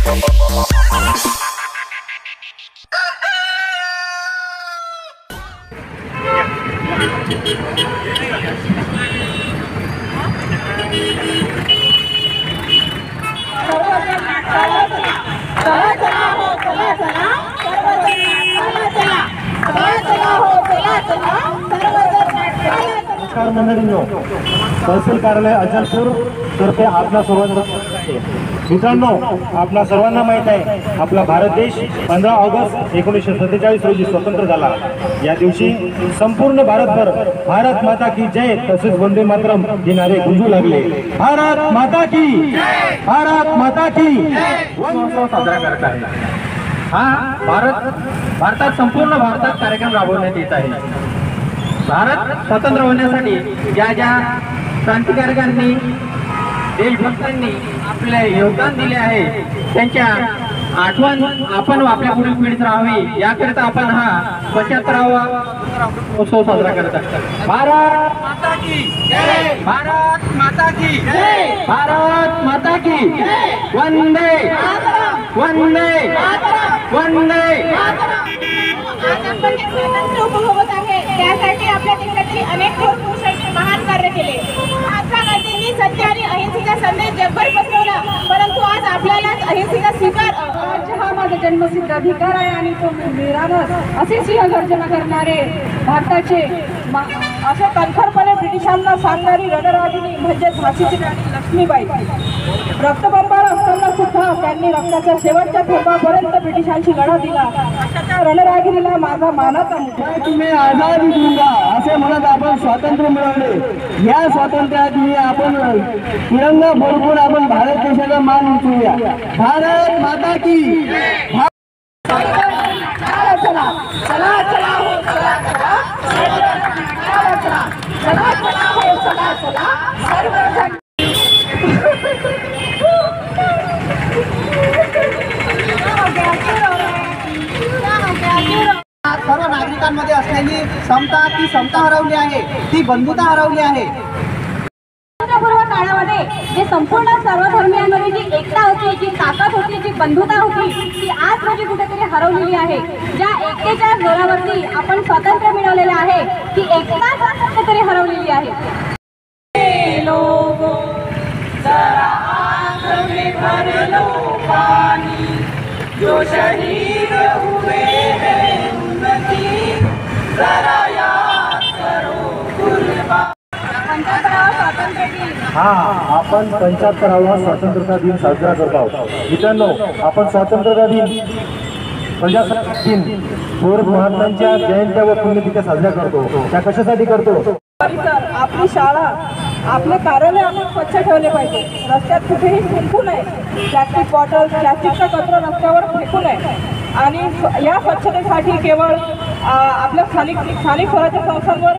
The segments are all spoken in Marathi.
नमस्कार मंडळींनो, तहसील कार्यालय अचलपूर तर्फे आपला सर्वांना मित्रांनो, आपल्या सर्वांना माहित आहे आपला भारत देश 15 ऑगस्ट 1947 रोजी स्वतंत्र झाला। या दिवशी संपूर्ण भारतभर भारत माता की जय तसेच वंदे मातरम हे नारे गुंजू लागले। भारत माता की जय, भारत माता की उत्सव साजरा करत आहे। भारतात संपूर्ण भारतात कार्यक्रम राबवण्यात येत आहे। भारत स्वतंत्र होण्यासाठी ज्या ज्या क्रांतिकारकांनी देशभक्तांनी आपले योगदान दिले आहे त्यांच्या आठवण आपण आपल्या पुढील पिढीत राहावी याकरिता आपण हा 75वा उत्सव साजरा करत आहोत। भारत माता की जय, भारत माता की जय, भारत माता की जय, वंदे वंदे वंदे। आज आपण स्वातंत्र्य उपभोगत आहे त्यासाठी आपल्या देशातील अनेक थोर पुरुषांनी महान कार्य केले। महात्मा गांधींनी सत्य आणि अहिंसेचा संदेश जगभर पसरवला, परंतु आज आपल्यालाच अहिंसेचा स्वीकार हा माझा जन्मसिद्ध अधिकार आहे आणि तो मिळावाच असे सिंहगर्जना करणारे भारताचे असे कणखरपणे ब्रिटिशांना सांगणारी रणरागिणी म्हणजे झाशीची राणी लक्ष्मीबाई। रक्तबंबाळ असताना सुद्धा त्यांनी रक्ताच्या शेवटच्या थेंबापर्यंत ब्रिटिशांशी लढा दिला। अशा त्या रणरागिणीला माझा मानाचा मुद्दा। तुम्ही आझादी दूंगा असे म्हणत आपण स्वातंत्र्य मिळवले। या स्वातंत्र्यात आपण तिरंगा फडकून आपण भारत देशाचा मान उंचवूया। भारत माता की चला चला चला चला हो चला चला चला चला चला चला हो चला चला सर्वजण सर्व नागरिकांमध्ये असलेली समता ती समता हरवली आहे, ती बंधुता हरवली आहे। पूर्व काळामध्ये जे संपूर्ण सर्वधर्मीयांमध्ये जी एकता होती, जी ताकद होती, जी बंधुता होती ती आज रोजी कुठेतरी हरवलेली आहे। ज्या एकतेच्या जोरावरती आपण स्वातंत्र्य मिळवलेले आहे ती एकता कुठेतरी हरवलेली आहे। लोगों जरा आँख में भर लो पानी, जो शहीद हुए हैं उनकी जरा याद करो कुर्बानी। आपण 75वा स्वातंत्र्य दिन साजरा करत आहोत। मित्रांनो, आपण स्वातंत्र्य दिन प्रजासत्ताक दिन थोर महात्म्यांच्या जयंत्या व पुण्यतिथ्या साजरा करतो। त्या कशासाठी करतो? परिसर, आपली शाळा, आपले कार्यालय आपण स्वच्छ ठेवले पाहिजे। रस्त्यात कुठेही फेकू नये, प्लॅस्टिक बॉटल प्लॅस्टिकचा कचरा रस्त्यावर फेकू नये आणि या स्वच्छतेसाठी केवळ आपल्या स्थानिक स्वराज्य संस्थांवर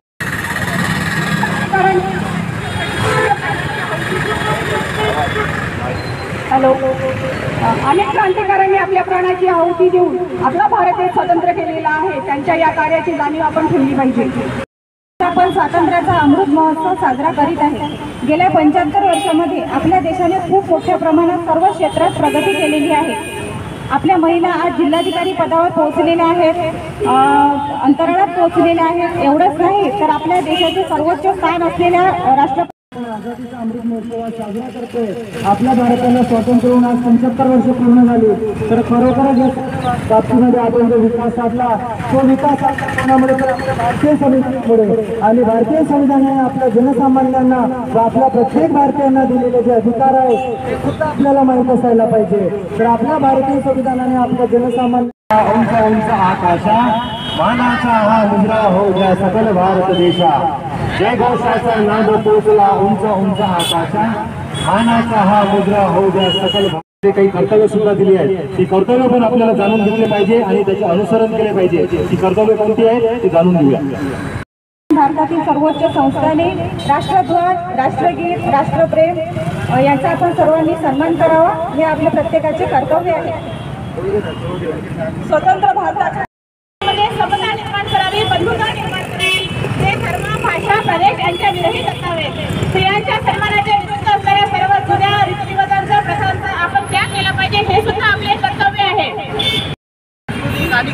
हॅलो अनेक क्रांतिकारकांनी आपल्या प्राणाची आहुती देऊन आपला भारत देश स्वतंत्र केलेला आहे। त्यांच्या या कार्याची जाणीव आपण ठेवली पाहिजे। आपण स्वातंत्र्याचा अमृत महोत्सव साजरा करीत आहे। गेल्या 75 वर्षांमध्ये आपल्या देशाने खूप मोठ्या प्रमाणात सर्व क्षेत्रात प्रगती केलेली आहे। आपल्या महिला आज जिल्हाधिकारी पदावर पोहोचलेल्या आहेत, अंतराळात पोहोचलेल्या आहेत। एवढंच नाही तर आपल्या देशाचे सर्वोच्च स्थान असलेल्या राष्ट्रपती आझादीचा अमृत महोत्सव साजरा करतोय। आपल्या भारताला स्वातंत्र्य होऊन आज 75 वर्ष पूर्ण झाली, तर खरोखरच या बाबतीमध्ये आपण जो विकास साधला तो विकास कोणामुळे तर आपल्या भारतीय संविधानामुळे। आणि भारतीय संविधानाने आपल्या जनसामान्यांना व आपल्या प्रत्येक भारतीयांना दिलेले जे अधिकार आहे ते सुद्धा आपल्याला माहीत असायला पाहिजे। तर आपल्या भारतीय संविधानाने आपल्या जनसामान्य उंच उंच आकाशा मानाचा हा मुजरा हो द्या सकल भारत देशा। जय घोषाचा नाद पोचला उंच उंच आकाशा, मानाचा हा मुद्रा होऊ द्या सकल। काही कर्तव्य सुद्धा दिली आहेत, ती कर्तव्य पण आपल्याला जाणून घेतले पाहिजे आणि त्याचे अनुसरण केले पाहिजे। ती कर्तव्य कोणती आहे ते जाणून घेऊया। भारतातील सर्वोच्च संस्थाने राष्ट्रध्वज, राष्ट्रगीत, राष्ट्रप्रेम यांचा आपण सर्वांनी सन्मान करावा हे आपल्या प्रत्येकाचे कर्तव्य आहे। स्वतंत्र भारताच्या समता निर्माण करावी, बंधुता निर्माण करावी, ते धर्म भाषा प्रदेश यांच्या विरहित असावे। स्त्रियांच्या सन्मानाच्या विरुद्ध असणाऱ्या सर्व जुन्या रीतिरिवाजांचा प्रथांचा आपण त्याग केला पाहिजे हे सुद्धा आपल्या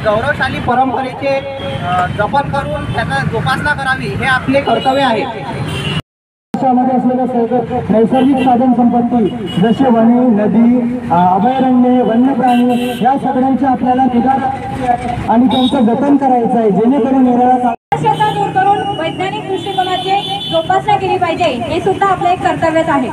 गौरवशाली परंपरेचे जपन करून त्यांना जोपासना करावी हे आपले कर्तव्य आहे. मध्ये असलेल्या नैसर्गिक साधन संपत्ती जसे वने, नदी, अभयारण्ये, वन्य प्राणी या सगळ्यांची आपल्याला निगा राखायची आहे आणि त्यांचं जतन करायचं आहे, जेणेकरून येणारा अंधश्रद्धा दूर करून वैज्ञानिक दृष्टिकोनाची जोपासना केली पाहिजे, हे सुद्धा आपलं एक कर्तव्यच आहे.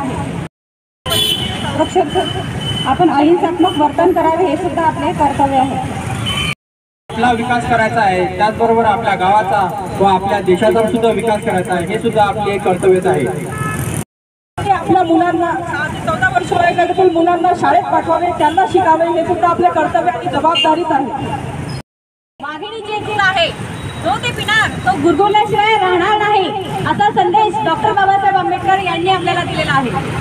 आपण अहिंसात्मक वर्तन करावे, हे सुद्धा आपले कर्तव्य आहे. आपला विकास करायचा आहे, त्याचबरोबर आपल्या गावाचा व आपल्या देशाचा सुद्धा विकास करायचा आहे, हे सुद्धा आपले एक आहे. आपल्या मुलांना 6 ते 14 वर्ष वयोगटातील मुलांना शाळेत पाठवावे, त्यांना शिकावे, हे सुद्धा आपले कर्तव्य आणि जबाबदारीच आहे. मागणी जे गुण आहे जो ते पिणार तो गुरगुरल्याशिवाय राहणार नाही, असा संदेश डॉक्टर बाबासाहेब आंबेडकर यांनी आपल्याला दिलेला आहे.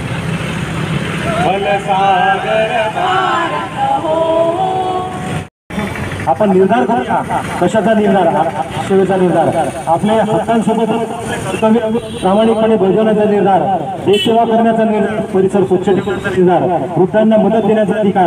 आपण निर्धार करूया. कशाचा निर्धार? सेवेचा निर्धार. आपल्या हक्कांसोबत कर्तव्य प्रामाणिकपणे बजावण्याचा निर्धार, देशसेवा करण्याचा निर्धार, परिसर स्वच्छ ठेवण्याचा निर्धार, वृद्धांना मदत देण्याचा अधिकार.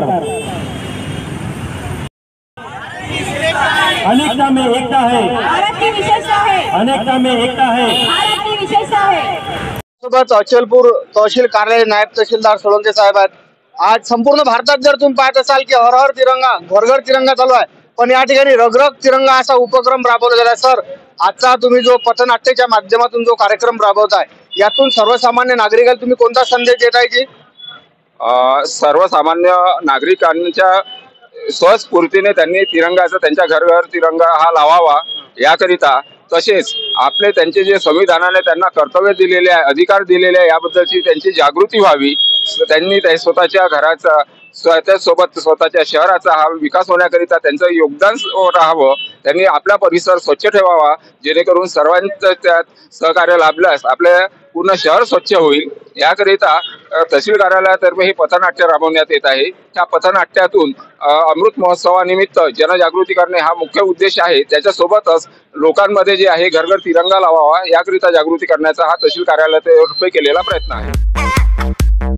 अनेकता में एकता है, भारत की विशेषता है. अनेकता में एकता है. भारत की विशेषता है. सोबत अचलपूर तहसील कार्यालय नायब तहसीलदार सोळंके साहेब आहेत. आज संपूर्ण भारतात जर तुम्ही पाहत असाल की हर हर तिरंगा, घर घर तिरंगा चालू आहे, पण या ठिकाणी रग रग तिरंगा असा उपक्रम राबवला गेला. सर, आजचा तुम्ही जो पथनाट्याच्या माध्यमातून जो कार्यक्रम राबवताय, यातून सर्वसामान्य नागरिकांना तुम्ही कोणता संदेश देत आहे? की सर्वसामान्य नागरिकांच्या स्वस्फूर्तीने त्यांनी तिरंगाचा त्यांच्या घर तिरंगा हा लावावा याकरिता, तसेच आपले त्यांचे जे संविधानाने त्यांना कर्तव्य दिलेले आहे, अधिकार दिलेले आहे, याबद्दलची त्यांची जागृती व्हावी. त्यांनी स्वतःच्या घराचा, त्याचसोबत स्वतःच्या शहराचा हा विकास होण्याकरिता त्यांचं योगदान राहावं. त्यांनी आपला परिसर स्वच्छ ठेवावा, जेणेकरून सर्वांचं त्यात सहकार्य लाभल्यास आपले पूर्ण शहर स्वच्छ होईल. याकरिता तहसील कार्यालयातर्फे हे पथनाट्य राबवण्यात येत आहे. त्या पथनाट्यातून अमृत महोत्सवानिमित्त जनजागृती करणे हा मुख्य उद्देश आहे. त्याच्यासोबतच लोकांमध्ये जे आहे घर घर तिरंगा लावावा याकरिता जागृती करण्याचा हा तहसील कार्यालयातर्फे केलेला प्रयत्न आहे.